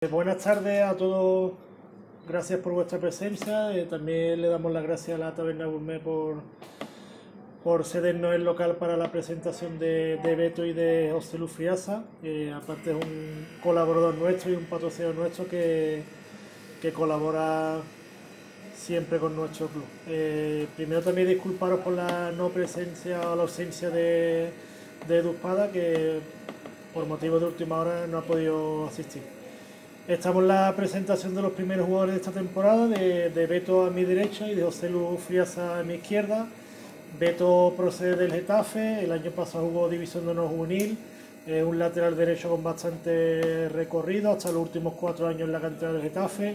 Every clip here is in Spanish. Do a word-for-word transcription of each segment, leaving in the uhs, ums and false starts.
Buenas tardes a todos, gracias por vuestra presencia. Eh, también le damos las gracias a la Taberna Gourmet por, por cedernos el local para la presentación de, de Beto y de José Luis Friasa. Eh, aparte es un colaborador nuestro y un patrocinador nuestro que, que colabora siempre con nuestro club. Eh, primero también disculparos por la no presencia o la ausencia de, de Edu Espada, que por motivos de última hora no ha podido asistir. Estamos en la presentación de los primeros jugadores de esta temporada, de, de Beto a mi derecha y de José Luis Friasa a mi izquierda. Beto procede del Getafe, el año pasado jugó División de Honor Juvenil, es un lateral derecho con bastante recorrido, hasta los últimos cuatro años en la cantera del Getafe.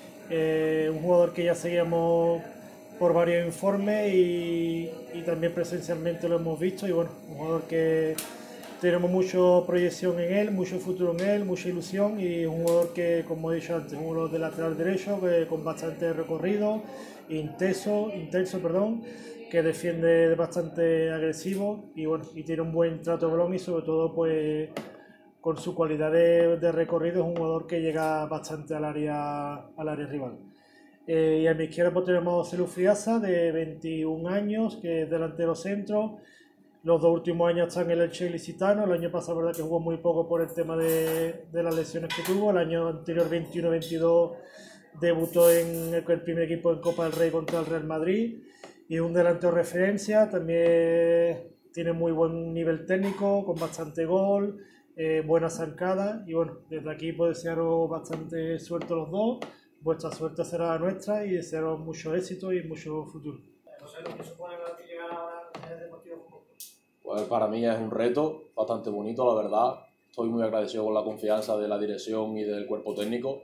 Eh, un jugador que ya seguíamos por varios informes y, y también presencialmente lo hemos visto, y bueno, un jugador que tenemos mucha proyección en él, mucho futuro en él, mucha ilusión, y un jugador que, como he dicho antes, un jugador de lateral derecho que, con bastante recorrido, intenso, intenso, perdón, que defiende bastante agresivo y bueno, y tiene un buen trato de balón y sobre todo pues con su cualidad de, de recorrido es un jugador que llega bastante al área, al área rival. Eh, y a mi izquierda pues tenemos a José Luis Friasa, de veintiún años, que es delantero centro. Los dos últimos años está en el Elche Ilicitano. El año pasado, verdad que jugó muy poco por el tema de, de las lesiones que tuvo. El año anterior, veintiuno veintidós, debutó en el, el primer equipo en Copa del Rey contra el Real Madrid. Y un delantero referencia, también tiene muy buen nivel técnico, con bastante gol, eh, buena zancada. Y bueno, desde aquí pues desearos bastante suerte a los dos. Vuestra suerte será la nuestra y desearos mucho éxito y mucho futuro. José, ¿lo que supone para ti llegar ahora al Deportivo Fútbol? Pues para mí es un reto bastante bonito, la verdad. Estoy muy agradecido con la confianza de la dirección y del cuerpo técnico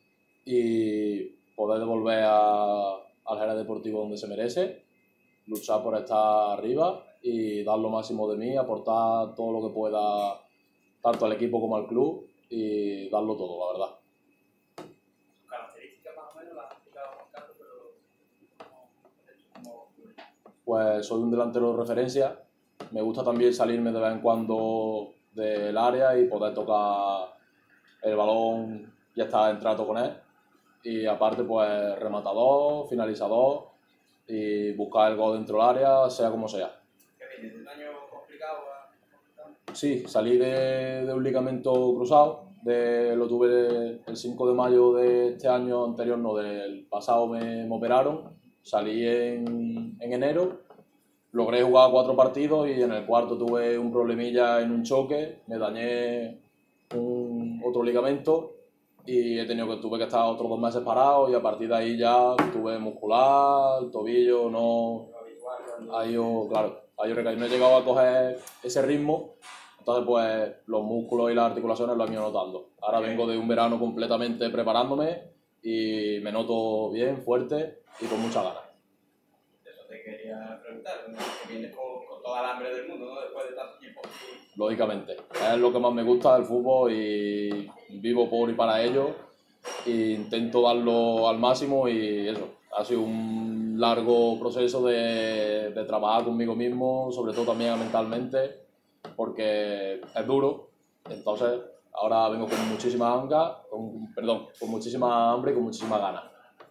y poder devolver a, al Jerez Deportivo donde se merece, luchar por estar arriba y dar lo máximo de mí, aportar todo lo que pueda tanto al equipo como al club y darlo todo, la verdad. Sus características más o menos las has explicado Juan Carlos, pero ¿cómo? Pues soy un delantero de referencia. Me gusta también salirme de vez en cuando del área y poder tocar el balón y estar en trato con él. Y aparte, pues rematador, finalizador y buscar el gol dentro del área, sea como sea. ¿Qué viene de un año complicado? Sí, salí de, de un ligamento cruzado. De, lo tuve el cinco de mayo de este año anterior, no, del pasado me, me operaron. Salí en, en enero. Logré jugar cuatro partidos y en el cuarto tuve un problemilla en un choque, me dañé un, otro ligamento y he tenido que, tuve que estar otros dos meses parado y a partir de ahí ya tuve muscular, el tobillo, no... Ahí yo, claro, ahí yo recaí, no he llegado a coger ese ritmo, entonces pues los músculos y las articulaciones lo han ido notando. Ahora vengo de un verano completamente preparándome y me noto bien, fuerte y con mucha ganas. Te quería preguntar, que vienes con, con toda la hambre del mundo, ¿no? Después de tanto tiempo. Lógicamente, es lo que más me gusta del fútbol y vivo por y para ello e intento darlo al máximo y eso, ha sido un largo proceso de, de trabajar conmigo mismo, sobre todo también mentalmente, porque es duro, entonces ahora vengo con muchísima hambre, con, perdón, con muchísima hambre y con muchísimas ganas.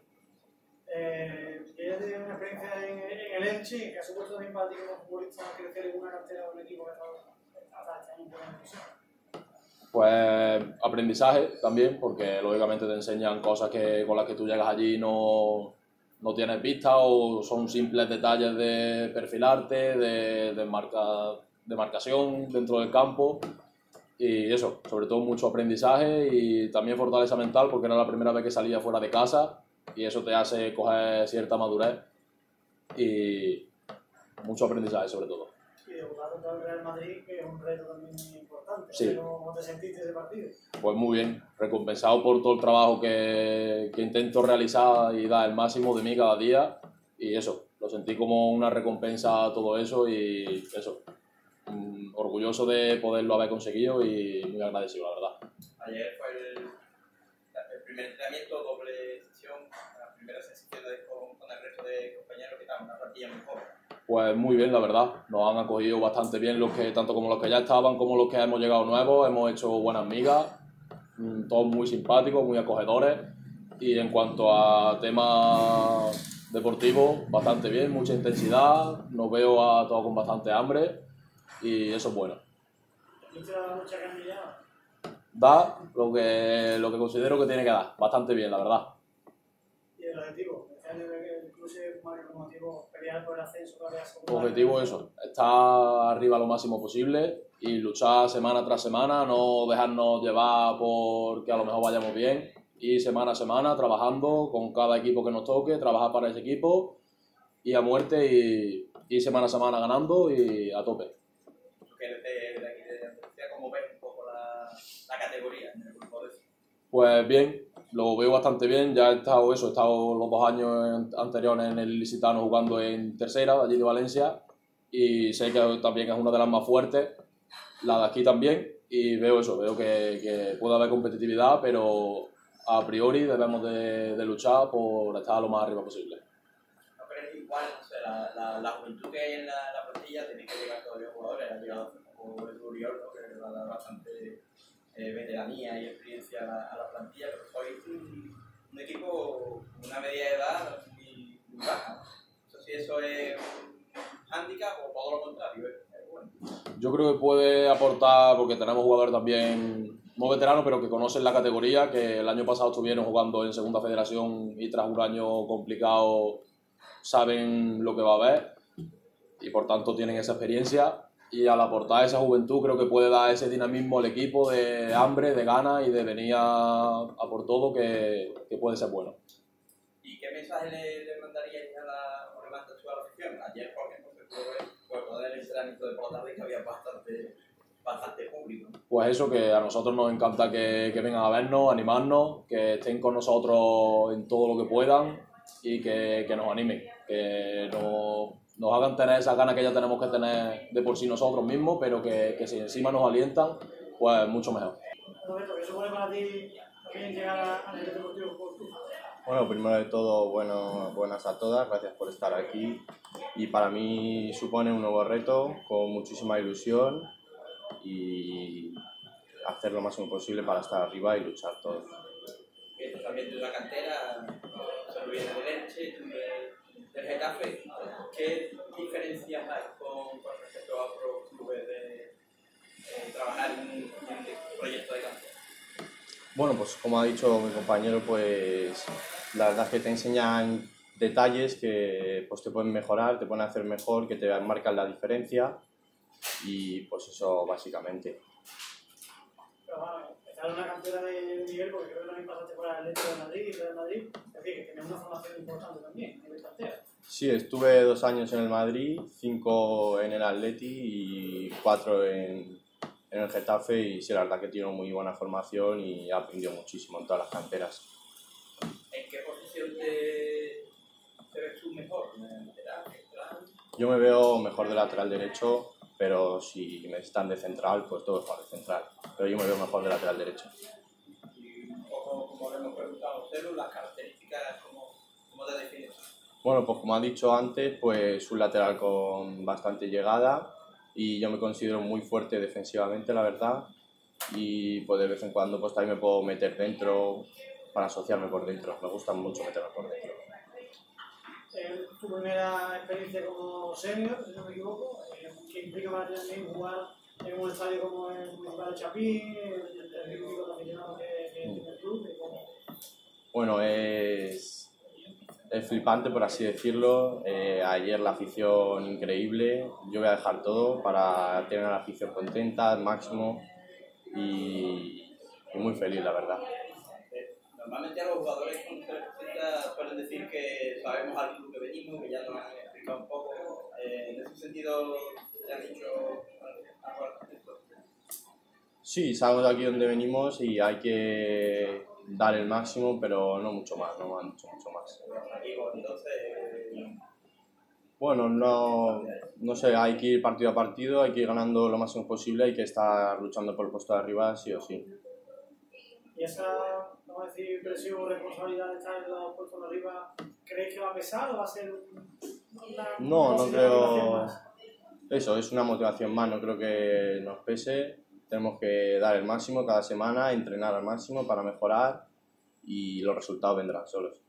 Eh, ¿Tienes una experiencia en, en el Elche que ha supuesto también para ti como futbolista crecer en una cartera de un equipo que está hasta este año en buena división? Pues aprendizaje también, porque lógicamente te enseñan cosas que, con las que tú llegas allí no, no tienes vista o son simples detalles de perfilarte, de, de, marca, de marcación dentro del campo y eso, sobre todo mucho aprendizaje y también fortaleza mental porque era la primera vez que salía fuera de casa y eso te hace coger cierta madurez y mucho aprendizaje sobre todo. Y debutar contra el Real Madrid, que es un reto también muy importante. Sí. ¿Cómo te sentiste ese partido? Pues muy bien, recompensado por todo el trabajo que, que intento realizar y dar el máximo de mí cada día y eso, lo sentí como una recompensa a todo eso y eso, um, orgulloso de poderlo haber conseguido y muy agradecido, la verdad. Ayer fue el, el primer entrenamiento, doble sesión, la primera sesión con, con el resto de compañeros que estaban, una partida muy joven. Pues muy bien, la verdad. Nos han acogido bastante bien los que, tanto como los que ya estaban como los que hemos llegado nuevos. Hemos hecho buenas migas mm, todos muy simpáticos, muy acogedores, y en cuanto a temas deportivos, bastante bien, mucha intensidad, nos veo a todos con bastante hambre y eso es bueno. Mucha cantidad. Da lo que, lo que considero que tiene que dar, bastante bien, la verdad. ¿Y el objetivo? Este año el club se pone como objetivo pelear por el ascenso, por el Objetivo eso, estar arriba lo máximo posible y luchar semana tras semana, no dejarnos llevar por que a lo mejor vayamos bien, y semana a semana trabajando con cada equipo que nos toque, trabajar para ese equipo y a muerte, y, y semana a semana ganando y a tope. ¿Tú que eres de, de aquí de Andalucía, cómo ves un poco la, la categoría en el grupo de eso? Pues bien, lo veo bastante bien. Ya he estado eso, he estado los dos años anteriores en el Ilicitano jugando en tercera, de allí de Valencia, y sé que también es una de las más fuertes, la de aquí también, y veo eso, veo que, que puede haber competitividad, pero a priori debemos de, de luchar por estar lo más arriba posible. ¿No crees igual, o sea, la, la, la juventud que hay en la, la plantilla, tiene que llegar todavía jugadores? Ha llegado como el Uriol, ¿no? Que va a dar bastante eh, veteranía y experiencia a la, a la plantilla, pero sois un, un equipo con una media de edad muy, muy baja. No sé si eso es un hándicap o todo lo contrario, es, es bueno. Yo creo que puede aportar, porque tenemos jugadores también no veteranos, pero que conocen la categoría, que el año pasado estuvieron jugando en Segunda Federación y tras un año complicado saben lo que va a haber y por tanto tienen esa experiencia, y al aportar esa juventud creo que puede dar ese dinamismo al equipo de hambre, de ganas y de venir a, a por todo, que, que puede ser bueno. ¿Y qué mensaje le, le mandaríais a la, o le mandas tú a la afición? Ayer, por ejemplo, se pudo ver, pues, poder el entrenamiento de por la tarde, que había bastante, bastante público. Pues eso, que a nosotros nos encanta que, que vengan a vernos, animarnos, que estén con nosotros en todo lo que puedan y que, que nos animen, que nos, nos hagan tener esa gana que ya tenemos que tener de por sí nosotros mismos, pero que, que si encima nos alientan, pues mucho mejor. Roberto, ¿qué supone para ti también llegar a nivel deportivo por tu? Bueno, primero de todo, bueno, buenas a todas, gracias por estar aquí. Y para mí supone un nuevo reto con muchísima ilusión y hacer lo máximo posible para estar arriba y luchar todos. Esto también de la cantera, se viene del Elche, tú del, del Getafe. ¿Qué diferencias hay con, con respecto a otros clubes de eh, trabajar en un proyecto de cantera? Bueno, pues como ha dicho mi compañero, pues la verdad es que te enseñan detalles que pues, te pueden mejorar, te pueden hacer mejor, que te marcan la diferencia, y pues eso básicamente. Pero bueno, estar en una cantera de nivel, porque creo que también pasaste por el Atlético de Madrid y Real Madrid, es decir, que tienes una formación importante también, a nivel cantera. Sí, estuve dos años en el Madrid, cinco en el Atleti y cuatro en, en el Getafe, y sí, la verdad que tiene muy buena formación y he aprendido muchísimo en todas las canteras. ¿En qué posición te, te ves tú mejor? ¿Lateral, central? Yo me veo mejor de lateral derecho, pero si me necesitan de central, pues todo es para de central. Pero yo me veo mejor de lateral derecho. Y un poco, como le hemos preguntado a Celu, las características, ¿cómo, cómo te defines? Bueno, pues como ha dicho antes, pues un lateral con bastante llegada, y yo me considero muy fuerte defensivamente, la verdad, y pues de vez en cuando pues también me puedo meter dentro para asociarme por dentro. Me gusta mucho meterme por dentro. Eh, tu primera experiencia como senior, si no me equivoco, eh, que implica para ti también jugar en un estadio como el Municipal de Chapín, el, el público de aficionados que, que tiene el club. Como... Bueno, es, es flipante, por así decirlo. Eh, ayer la afición increíble. Yo voy a dejar todo para tener a la afición contenta al máximo y, y muy feliz, la verdad. Normalmente a los jugadores con se les presenta suelen decir que sabemos al club que venimos, que ya nos han explicado un poco. Eh, en ese sentido, ¿te han dicho algo al respecto? Sí, sabemos de aquí dónde venimos y hay que dar el máximo, pero no mucho más, no mucho, mucho más. Entonces, Bueno, no, no sé, hay que ir partido a partido, hay que ir ganando lo máximo posible, hay que estar luchando por el puesto de arriba sí o sí. Y esa, vamos a decir, presión o responsabilidad de estar en los puestos de arriba, ¿creéis que va a pesar o va a ser una No, no motivación creo. más? Eso, es una motivación más, no creo que nos pese. tenemos que dar el máximo cada semana, entrenar al máximo para mejorar y los resultados vendrán solos.